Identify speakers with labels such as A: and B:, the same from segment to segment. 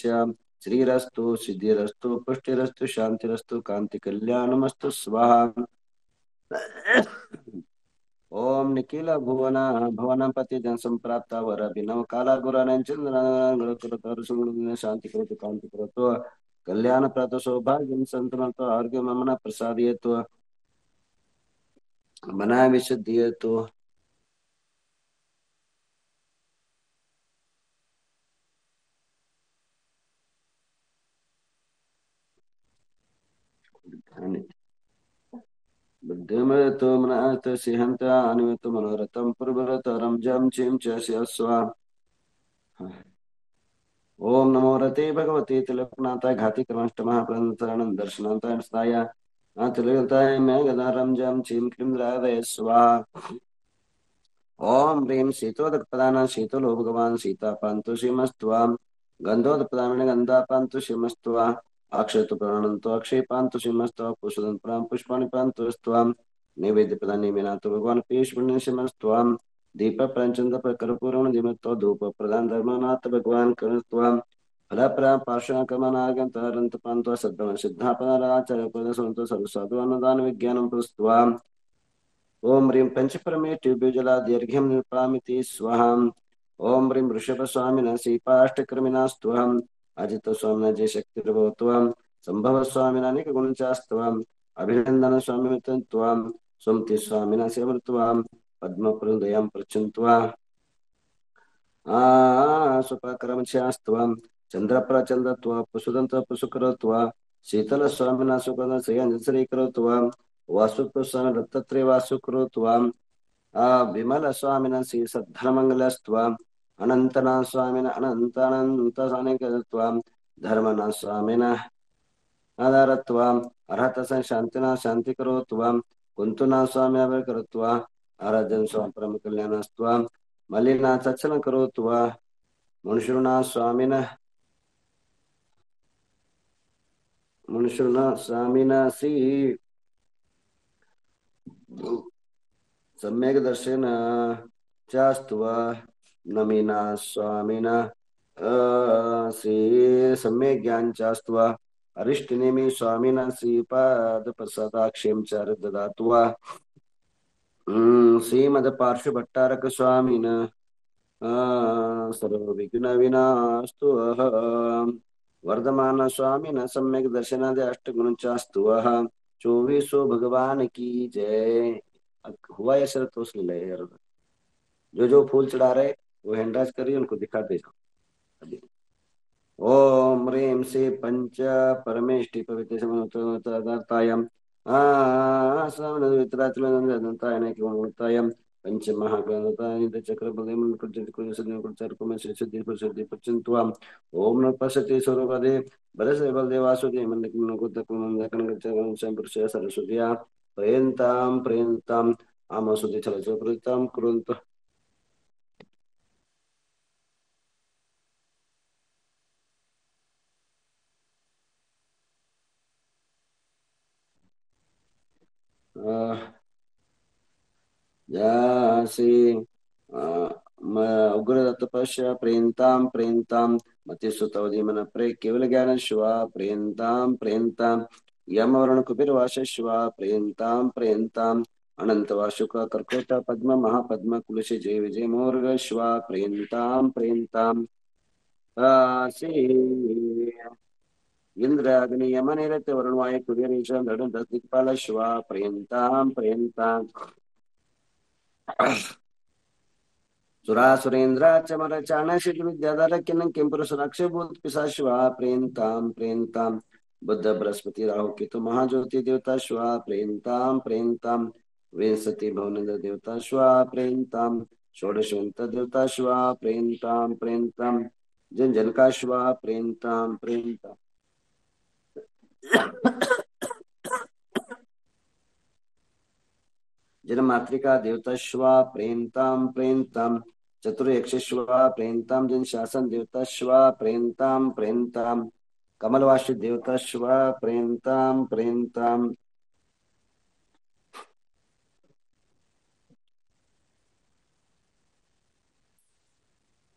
A: संकल्पस्य श्रीरस्तु सिद्धिरस्तु पुष्टिरस्तु शांतिरस्तु कांति कल्याणमस्तु स्वाहा। ओम निखिल भुवन भवनपति जन संप्राप्त वर अभिनव काला गुरानंचंद्र शांति करोतु कांति करोतु कल्याण प्रद सौभाग्य संतनतो आरोग्य ममना प्रसादयतु मना विशुद्धयतु। बुद्धिमतो मनात सिहंत अनुमतो मनोरथम पुरबरत रमजम चिम च स्वा। ओम नमो रते भगवते तिलकनाथाय घाति क्रमष्टमः प्रणतरणं दर्शनान्ताय स्ताय तिलकताय मैं गदारम जम चिम क्लीं राधय स्वाहा। ओम ह्रीं शीतोदकपदान शीतलो भगवान् सीतापान्तु श्रीमस्त्वां गन्धोदकपदान गन्धापान्तु श्रीमस्त्वा अक्षयतु प्रणन्तो अक्षयपान्तु श्रीमस्त्वा पुष्पदन्त्रां पुष्पाणि पान्तु स्त्वां नैवेद्यप्रदाने विनातो भगवान् पीयूषमणि श्रीमस्त्वां दीपप्रञ्चन्दकर्पूरेण दिमत्तो धूपप्रदान धर्मनाथ भगवान् कर्णस्त्वां फलप्रां पार्श्वकमनागन्तरन्तपान्त्वा सद्गुणसिद्धापदाचार्यपदसन्तो सर्वसाधुवानदान विज्ञानं प्रस्त्वाम्। ओम ह्रीं पंचपरमेष्टिभ्युजला दीर्घ्यं निपामिति स्वाहाम्। ओम ह्रीं वृषभस्वामिनः श्रीपाष्टकृमिनास्त्वहम् अजितस्वामिनः जय शक्तिर्भवत्वम् संभव स्वामिनः निकगुणचास्त्वम् अभिनन्दन स्वामिमितं त्वां सुमति स्वामिनः सेवत्वाम् पद्मपुरदयं प्रचन्त्वा सुपक्रमस्यास्त्वं चन्द्रप्रचन्दत्वा पुसुदन्तपुसुकरत्वा शीतलस्वामिनः सुपदश्रेयञ्जश्रीकरत्वा वासुत्वस्वामी दत्तत्रेय वासुकृत्वां विमलस्वामिनः श्रीसद्धर्मङ्गलस्त्वां अनन्तनाथ स्वामिनः अनन्तानन्तसानिकत्वां धर्मनाथ स्वामिनः आधारत्वाम् अर्हतसं शान्तिना शान्तिकरोत्वां कुन्तुनाथ स्वामिनः वरकरत्वा आराध्यं स्वां परमकल्याणस्त्वां मलिनाथ सत्सङ्गकरोत्वा मुनिषुनाथ स्वामिनः श्री सम्यक दर्शन चास्तुवा नमीना स्वामिना श्री सम्यक ज्ञान चास्तुवा अरिष्टनेमि स्वामिना श्रीपाद प्रसादाक्षेम चार ददातुवा श्रीमद पार्श्व भट्टारक स्वामिना सर्व विघ्न विनास्तु वर्धमान स्वामिना सम्यक दर्शनादि अष्टगुण चास्तु 24 भगवान की जय। हुआ या शरत तो उसने ले यार, जो फूल चढ़ा रहे वो हैंडराइज करिए, उनको दिखा दे। ओम ह्रीं से पंच परमेष्टि पवित्र समतायम श्रवणवित्राचलतायम पंच महागणताय चक्र बलदेव ओम न पश्यति स्वरूपदे बलस बलदेवासुदे पुरुष सरस्वत्या प्रेयन्तां प्रेयन्तां आमसुदे चलचप्रतां कुर्वन्तु। यासी उग्र तपस्या प्रेन्तां प्रेन्तां मतिसुतवधीमन प्रे केवल ज्ञान शिवा प्रेन्तां प्रेन्तां यमवर्ण कुबेर वास शिवा प्रेन्तां प्रेन्तां अनंत वासुक कर्कोट पद्म महापद्म कुलशे जय विजय मोर्ग शिवा प्रेन्तां प्रेन्तां आसी इंद्र अग्नि यम निरत वरुण वायु कुबेर ईशान धनु दस दिक्पाल शिवा प्रेन्तां प्रेन्तां सुरासुरेन्द्राचमर चाणशित विद्याधर किन्नं किंपुरुषराक्ष भूत पिशाच शिवा प्रेन्तां प्रेन्तां बुद्ध बृहस्पति राहु केतु महाज्योति देवता शिवा प्रेन्तां प्रेन्तां विंशति भुवनेन्द्र देवता शिवा प्रेन्तां षोडशवंत देवता शिवा प्रेन्तां प्रेन्तां जन जन का शिवा प्रेन्तां प्रेन्तां जन मातृका देवता शिवा प्रेन्तां प्रेन्तां चतुर्यक्ष शिवा प्रेन्तां जन शासन देवता शिवा प्रेन्तां प्रेन्तां कमलवासी देवता शिवा प्रेन्तां प्रेन्तां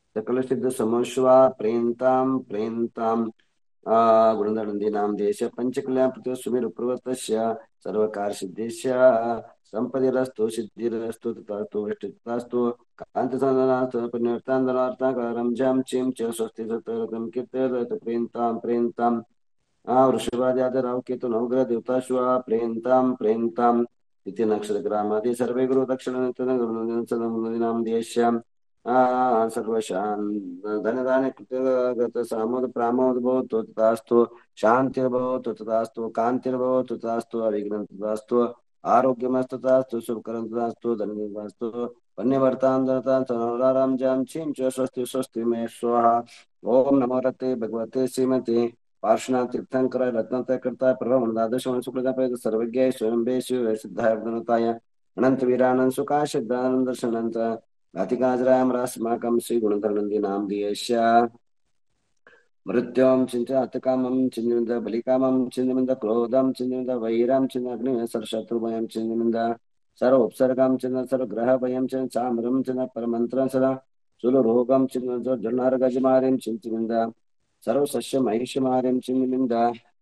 A: सकल सिद्ध समस्वा प्रेन्ताम प्रेन्ताम गुणनंदीनां देश पंचकल्याण प्रति सुमेर पर्वतस्य सर्वकार सिद्धेश्य संपदिरस्तु सिद्धिरस्तु तथास्तु वृष्टिस्तु कांतसंदनास्तु पुण्यर्थांदनार्थकारं जं चिं च स्वस्ति सततं कीर्तयत प्रेन्तां प्रेन्तां वृषभाद्यादराव केतु नवग्रह देवताश्वा प्रेन्तां इति नक्षत्रग्रामादि सर्वे गुरु दक्षिण देश्याम् सर्वशान् धनदाने कृतगत सामोद प्रामोद भवतु तथास्तु शान्तिर्भवतु तथास्तु कान्तिर्भवतु तथास्तु अविघ्नं तथास्तु आरोग्यमस्तु तथास्तु शुभकरं तथास्तु धनं तथास्तु पुण्यवर्तां दत्तां तनोरारां जां चीं च स्वस्ति स्वस्ति मे स्वाहा ओम नमो रते भगवते श्रीमते पार्श्वनाथ तीर्थंकर रत्नत्रय कृताय प्रभवदादश शुक्लदाय सर्वज्ञाय स्वयं शिव सिद्धाय गुणताय अनंत वीरानंद सुखाय सिद्धानंद दर्शनंत अस्माकं श्री गुणधरनंदी नाम दियश्य मृत्युं चिंतात् कामं चिन्निन्द बलिकामं चिन्निन्द क्रोधं चिन्निन्द वैरं चिन्निन्द अग्नि सर्वशत्रुभयं चिन्निन्द सर्व उपसर्गं चिन्निन्द सर्व ग्रह भयं चिन्निन्द चामरं चिन्निन्द परमंत्रं सदा सुलरोगं चिन्निन्द जन्नार्गजमारिं चिन्निन्द सर्व सस्य महिषमारिं चिन्निन्द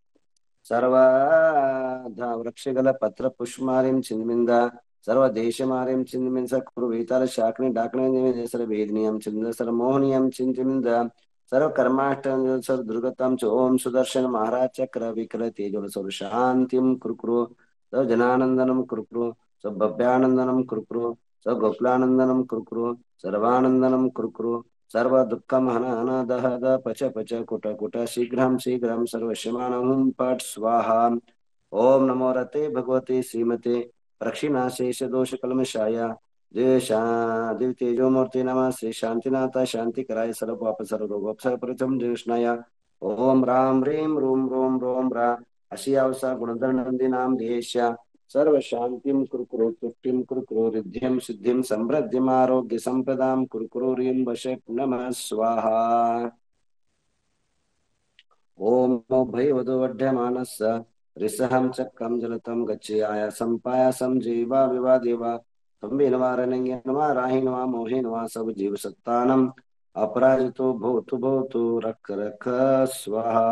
A: सर्वधा वृक्षगल पत्र पुष्पमारिं चिन्निन्द सर्व देशमारिं चिन्निन्द कुरुवेताल शाकनि डाकनि निवेद सर्व वेदनीयं चिन्निन्द सर्व मोहनीयं चिन्निन्द सर्व कर्माष्टम सर्व दुर्गतम च ओम सुदर्शन महाराज चक्र विकल तेजोल सर्व शांतिम कुरुकुरु सर्व जनानंदनम कुरुकुरु सर्व भव्यानंदनम कुरुकुरु सर्व गोकुलानंदनम कुरुकुरु सर्वानंदनम कुरुकुरु सर्व दुःखम हन हन दह द पच पच कुट कुट शीघ्रं शीघ्रं सर्वशमानहुं पट स्वाहा ओम नमो रते भगवते श्रीमते प्रक्षिणाशेष दोष कलमशाय दिव्य तेजोमूर्ति नमः श्री शांतिनाथ शांतिकराय सर्व पाप सर्व रोग अपसर परिचम कृष्णाय ओम राम ह्रीं रूम रोम रोम रा अशियावसा गुणधर नंदी नाम देश्य सर्व शांतिम कुरुकुरु तुष्टिम कुरुकुरु रिद्धिम सिद्धिम समृद्धिम आरोग्य संपदाम कुरुकुरु ह्रीं वशे नमः स्वाहा ओम भयवधूढ़ ऋसहं चक्रं जलतं गच्छे आयासं पायासं जीवा विवा देवा तंबे नवा रणंगे नवा राहि नवा मोहे नवा सब जीव सत्तानम अपराजितो भवतु रख रख स्वाहा।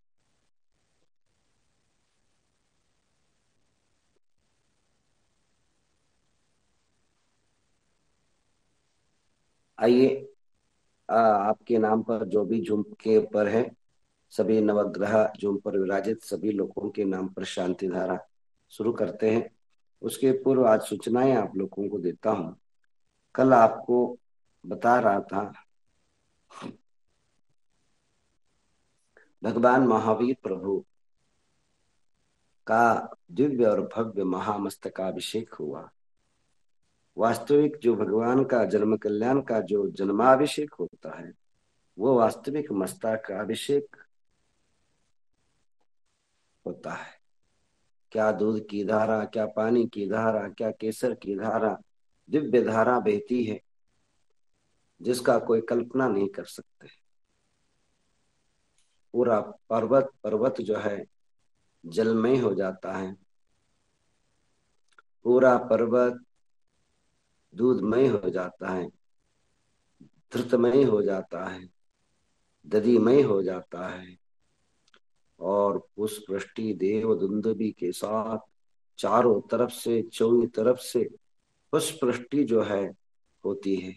A: आइए आपके नाम पर जो भी झूम के ऊपर है सभी नवग्रह जो पर विराजित सभी लोगों के नाम पर शांति धारा शुरू करते हैं। उसके पूर्व आज सूचनाएं आप लोगों को देता हूँ। कल आपको बता रहा था भगवान महावीर प्रभु का दिव्य और भव्य महामस्तकाभिषेक हुआ। वास्तविक जो भगवान का जन्म कल्याण का जो जन्माभिषेक होता है वो वास्तविक मस्तक अभिषेक होता है। क्या दूध की धारा, क्या पानी की धारा, क्या केसर की धारा, दिव्य धारा बहती है जिसका कोई कल्पना नहीं कर सकते। पूरा पर्वत पर्वत जो है जलमय हो जाता है, पूरा पर्वत दूधमय हो जाता है, धृतमय हो जाता है, दधिमय हो जाता है और पुष्पवृष्टि देव दुंदुभि के साथ चारों तरफ से चौनी तरफ से पुष्पवृष्टि जो है होती है।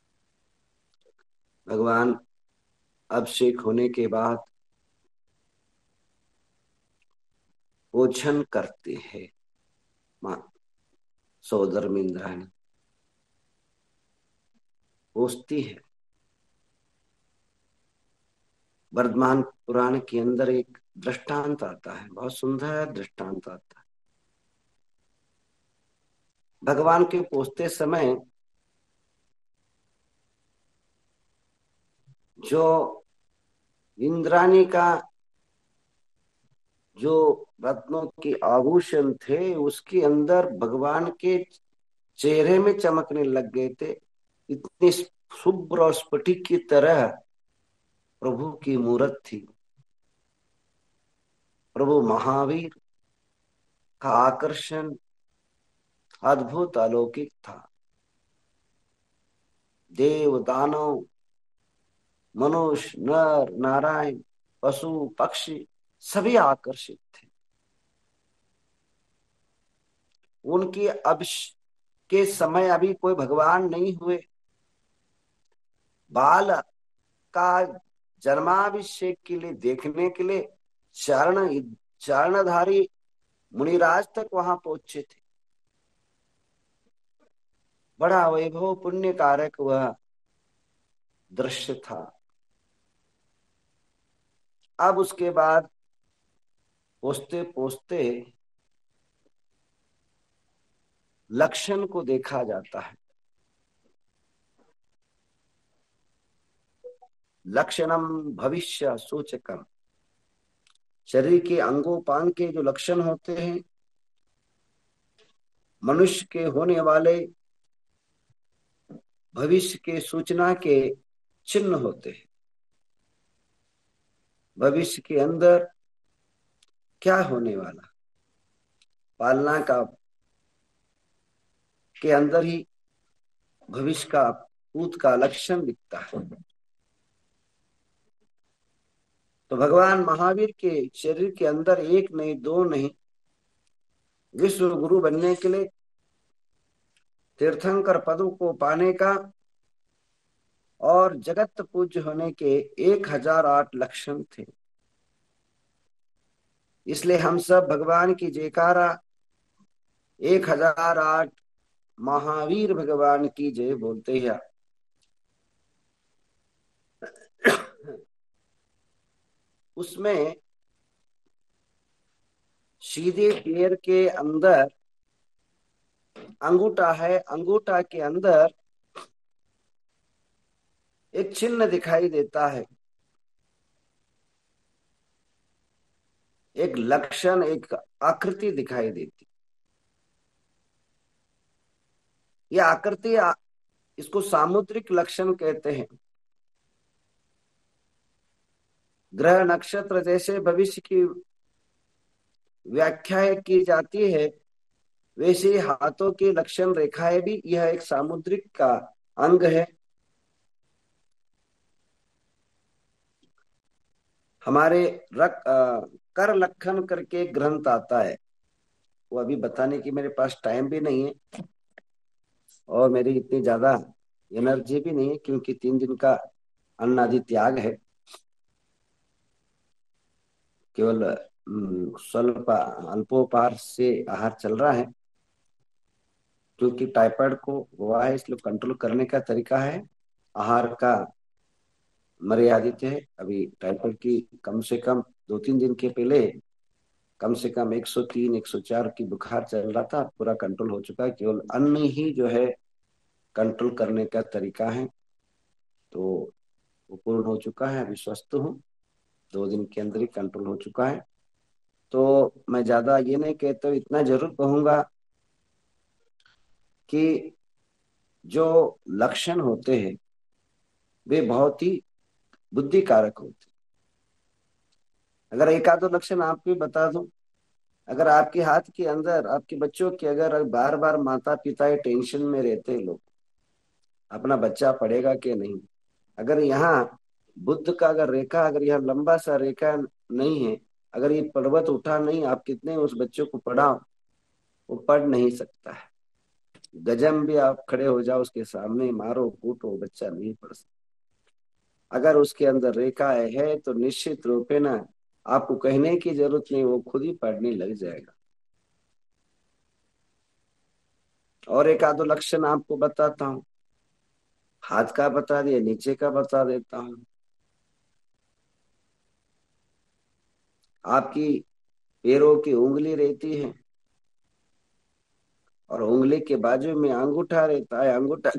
A: भगवान अभिषेक होने के बाद भोजन करते हैं। मां सोदर इंद्राणी पूछती है। वर्धमान पुराण के अंदर एक दृष्टांत आता है, बहुत सुंदर दृष्टांत आता है। भगवान के पूछते समय जो इंद्राणी का जो रत्नों के आभूषण थे उसके अंदर भगवान के चेहरे में चमकने लग गए थे। इतनी शुभ्र और स्फटिक की तरह प्रभु की मूर्त थी। प्रभु महावीर का आकर्षण अद्भुत अलौकिक था। देव दानव मनुष्य, नर नारायण, पशु पक्षी सभी आकर्षित थे। उनकी अब के समय अभी कोई भगवान नहीं हुए। बाल का जन्माभिषेक के लिए देखने के लिए चरणधारी मुनिराज तक वहां पहुंचे थे। बड़ा वैभव पुण्य कारक वह दृश्य था। अब उसके बाद पोसते पोसते लक्षण को देखा जाता है। लक्षणम भविष्य सूचकम, शरीर के अंगोपांग के जो लक्षण होते हैं, मनुष्य के होने वाले भविष्य के सूचना के चिन्ह होते हैं। भविष्य के अंदर क्या होने वाला, पालना का के अंदर ही भविष्य का भूत का लक्षण दिखता है। तो भगवान महावीर के शरीर के अंदर एक नहीं दो नहीं, विश्व गुरु बनने के लिए, तीर्थंकर पदों को पाने का और जगत पूज्य होने के 1008 लक्षण थे। इसलिए हम सब भगवान की जयकारा 1008 महावीर भगवान की जय बोलते हैं। उसमें सीधे पैर के अंदर अंगूठा है, अंगूठा के अंदर एक चिन्ह दिखाई देता है, एक लक्षण, एक आकृति दिखाई देती। यह आकृति, इसको सामुद्रिक लक्षण कहते हैं। ग्रह नक्षत्र जैसे भविष्य की व्याख्या की जाती है, वैसे हाथों की लक्षण रेखाएं भी यह एक सामुद्रिक का अंग है। हमारे कर लक्षण करके ग्रंथ आता है, वो अभी बताने की मेरे पास टाइम भी नहीं है और मेरी इतनी ज्यादा एनर्जी भी नहीं है, क्योंकि 3 दिन का अन्न आदि त्याग है। केवल स्वल्प अल्पोपहार से आहार चल रहा है, क्योंकि टाइफाइड को हुआ है, इसलिए कंट्रोल करने का तरीका है आहार का मर्यादित है। अभी टाइफाइड की कम से कम 2-3 दिन के पहले कम से कम 103 104 की बुखार चल रहा था, पूरा कंट्रोल हो चुका है। केवल अन्न ही जो है कंट्रोल करने का तरीका है, तो वो पूर्ण हो चुका है। अभी स्वस्थ हूँ, 2 दिन के अंदर ही कंट्रोल हो चुका है। तो मैं ज्यादा ये नहीं कहता हूँ, इतना जरूर कहूंगा कि जो लक्षण होते हैं वे बहुत ही बुद्धि कारक होते हैं। अगर एक आधो लक्षण आपको बता दूं, अगर आपके हाथ के अंदर आपके बच्चों के अगर बार बार माता पिता टेंशन में रहते हैं लोग, अपना बच्चा पढ़ेगा कि नहीं, अगर यहाँ बुद्ध का अगर रेखा, अगर यहाँ लंबा सा रेखा नहीं है, अगर ये पर्वत उठा नहीं, आप कितने उस बच्चों को पढ़ाओ, वो पढ़ नहीं सकता है। गजम भी आप खड़े हो जाओ उसके सामने, मारो कूटो, बच्चा नहीं पढ़ सकता। अगर उसके अंदर रेखा है तो निश्चित रूपे ना, आपको कहने की जरूरत नहीं, वो खुद ही पढ़ने लग जाएगा। और एक आधो लक्षण आपको बताता हूँ, हाथ का बता दिया, नीचे का बता देता हूँ। आपकी पैरों की उंगली रहती है और उंगली के बाजू में अंगूठा रहता है। अंगूठा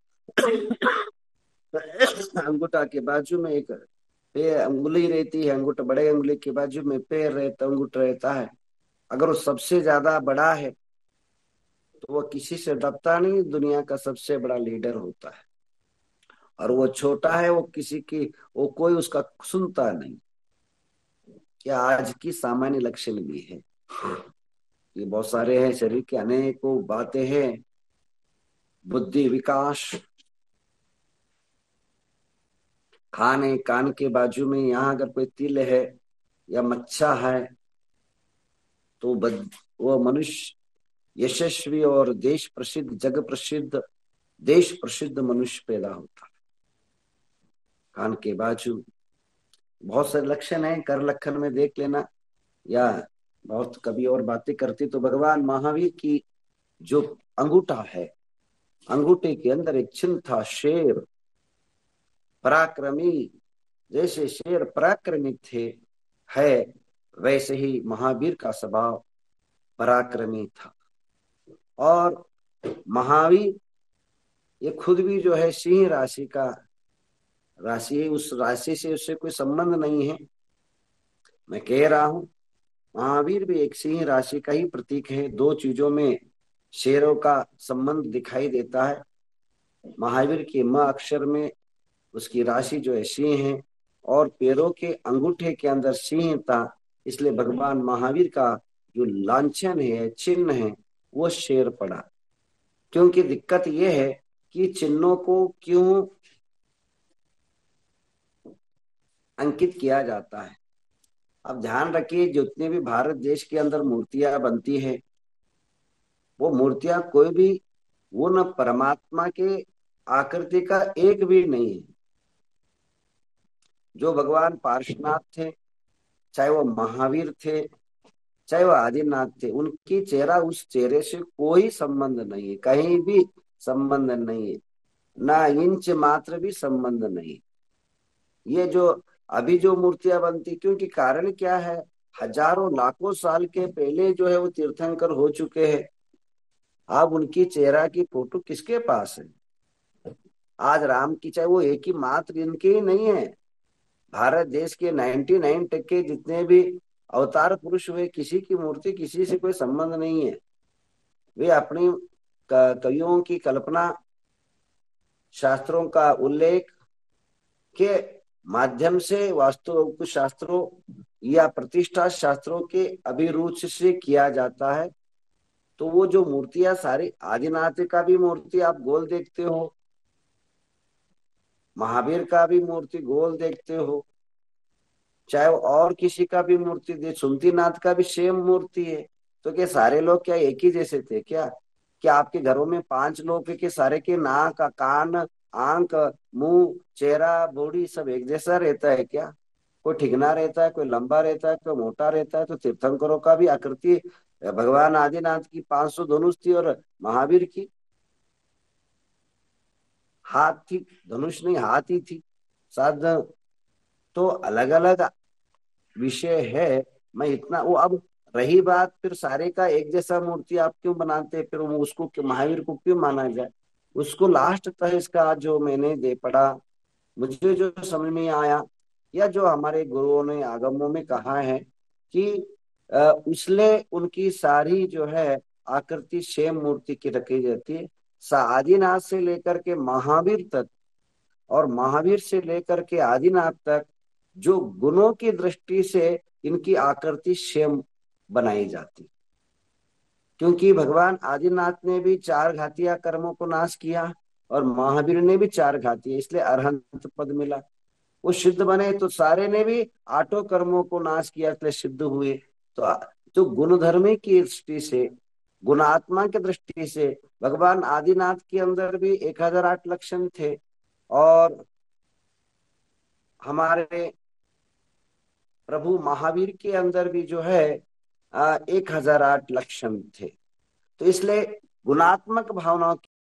A: अंगूठा के बाजू में एक पैर उंगली रहती है, अंगूठा बड़े उंगली के बाजू में पैर रहता, अंगूठा रहता है। अगर वो सबसे ज्यादा बड़ा है तो वो किसी से डरता नहीं, दुनिया का सबसे बड़ा लीडर होता है। और वो छोटा है, वो किसी की, वो कोई उसका सुनता नहीं। क्या आज की सामान्य लक्षण भी है। ये बहुत सारे हैं, शरीर के अनेकों बातें हैं। बुद्धि विकास, खाने कान के बाजू में यहाँ अगर कोई तिल है या मच्छा है तो वो मनुष्य यशस्वी और देश प्रसिद्ध जग प्रसिद्ध देश प्रसिद्ध मनुष्य पैदा होता है। कान के बाजू बहुत सारे लक्षण हैं, कर लक्षण में देख लेना, या बहुत कभी और बातें करती तो भगवान महावीर की जो अंगूठा है, अंगूठे के अंदर एक चिन्ह था, शेर पराक्रमी। जैसे शेर पराक्रमी थे है, वैसे ही महावीर का स्वभाव पराक्रमी था। और महावीर ये खुद भी जो है सिंह राशि का राशि है, उस राशि से उससे कोई संबंध नहीं है। मैं कह रहा हूं महावीर भी एक सिंह राशि का ही प्रतीक है। दो चीजों में शेरों का संबंध दिखाई देता है। महावीर के म अक्षर में उसकी राशि जो है सिंह है, और पैरों के अंगूठे के अंदर सिंह था, इसलिए भगवान महावीर का जो लांछन है, चिन्ह है, वो शेर पड़ा। क्योंकि दिक्कत यह है कि चिन्हों को क्यों अंकित किया जाता है। अब ध्यान रखिए, जितने भी भारत देश के अंदर मूर्तियां बनती है, वो मूर्तियां कोई भी वो न परमात्मा के आकृति का एक भी नहीं है। जो भगवान पार्श्वनाथ थे, चाहे वो महावीर थे, चाहे वो आदिनाथ थे, उनकी चेहरा उस चेहरे से कोई संबंध नहीं है, कहीं भी संबंध नहीं है, ना इंच मात्र भी संबंध नहीं। ये जो अभी जो मूर्तियां बनती, क्योंकि कारण क्या है, हजारों लाखों साल के पहले जो है वो तीर्थंकर हो चुके हैं। अब उनकी चेहरा की फोटो किसके पास है? आज राम की, चाहे वो एक ही मात्र इनके ही नहीं है, भारत देश के 99% जितने भी अवतार पुरुष हुए, किसी की मूर्ति किसी से कोई संबंध नहीं है। वे अपनी कवियों की कल्पना, शास्त्रों का उल्लेख के माध्यम से, वास्तु शास्त्रों या प्रतिष्ठा शास्त्रों के अभिरुचि से किया जाता है। तो वो जो मूर्तियां सारी, आदिनाथ का भी मूर्ति आप गोल देखते हो, महावीर का भी मूर्ति गोल देखते हो, चाहे वो और किसी का भी मूर्ति दे, सुमतीनाथ का भी सेम मूर्ति है। तो क्या सारे लोग क्या एक ही जैसे थे क्या? क्या आपके घरों में 5 लोग के सारे के नाक, कान, आंख, मुंह, चेहरा, बॉडी सब एक जैसा रहता है क्या? कोई ठिकना रहता है, कोई लंबा रहता है, कोई मोटा रहता है। तो तीर्थंकरों का भी आकृति, भगवान आदिनाथ की 500 धनुष थी, और महावीर की हाथ थी, धनुष नहीं हाथ ही थी साध। तो अलग अलग विषय है। मैं इतना वो, अब रही बात फिर सारे का एक जैसा मूर्ति आप क्यों बनाते हैं, फिर वो उसको महावीर को क्यों माना जाए? उसको लास्ट तक इसका जो मैंने दे पढ़ा, मुझे जो समझ में आया, या जो हमारे गुरुओं ने आगमों में कहा है कि इसलिए उनकी सारी जो है आकृति सेम मूर्ति की रखी जाती है। आदिनाथ से लेकर के महावीर तक, और महावीर से लेकर के आदिनाथ तक, जो गुणों की दृष्टि से इनकी आकृति सेम बनाई जाती। क्योंकि भगवान आदिनाथ ने भी 4 घातिया कर्मों को नाश किया, और महावीर ने भी 4 घातिया, इसलिए अरहंत पद मिला। वो सिद्ध बने, तो सारे ने भी 8 कर्मों को नाश किया, इसलिए सिद्ध हुए। तो गुण धर्मी की दृष्टि से, गुणात्मा की दृष्टि से, भगवान आदिनाथ के अंदर भी 1008 लक्षण थे, और हमारे प्रभु महावीर के अंदर भी जो है 1008 लक्षण थे। तो इसलिए गुणात्मक भावनाओं